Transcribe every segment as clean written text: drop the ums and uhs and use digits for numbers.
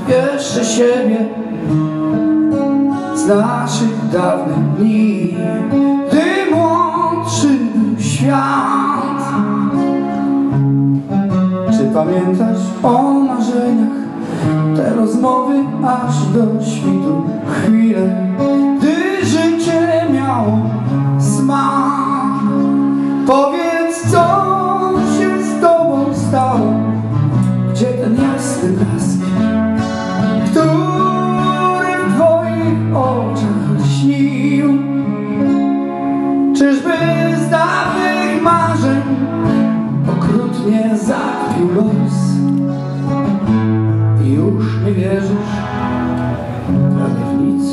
jeszcze siebie z naszych dawnych dni, gdy młodszy był świat. Czy pamiętasz o marzeniach, te rozmowy aż do świtu, chwile, gdy życie miało smak? Powiedz, co się z tobą stało, gdzie ten jasny blask, który w twoich oczach śnił? Czyżby z dawnych marzeń okrutnie zakpił los i już nie wierzysz prawie w nic?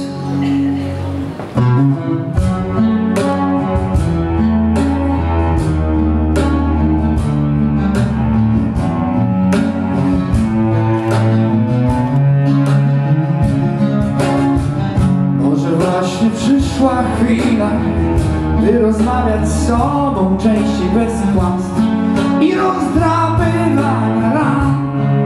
Może właśnie przyszła chwila, by rozmawiać z sobą częściej bez kłamstw i rozdrapywania ran.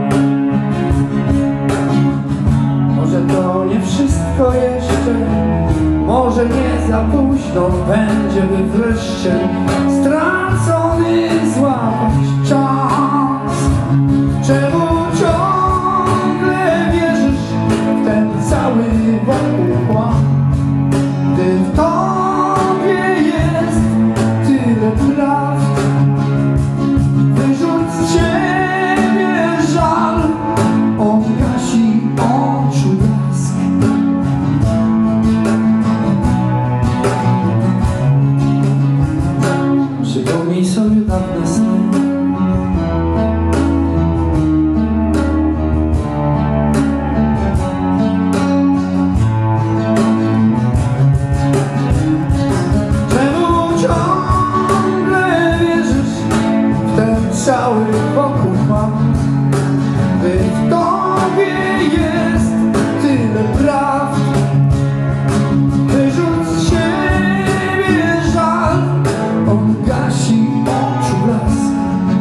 Może to nie wszystko jeszcze, może nie za późno będzie, by wreszcie stracony złapać czas. Czemu ciągle wierzysz w ten cały wokół kłam, gdy w tobie jest tyle prawd? Wyrzuć z siebie żal, on gasi oczu blask. Przypomnij sobie dawne sny, cały wokół mam, by w tobie jest tyle prawd. Wyrzuć z siebie żal, on gasi oczu blask.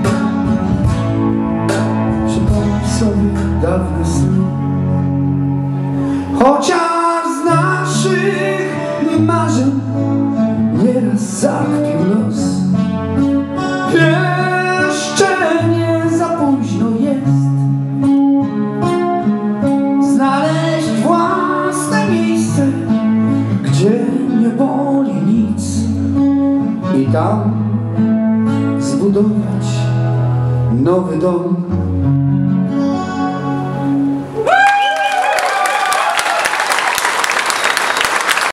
Przypomnij sobie dawne sny, chociaż z naszych marzeń nieraz zakpił los. Jeszcze nie za późno jest znaleźć własne miejsce, gdzie nie boli nic, i tam zbudować nowy dom.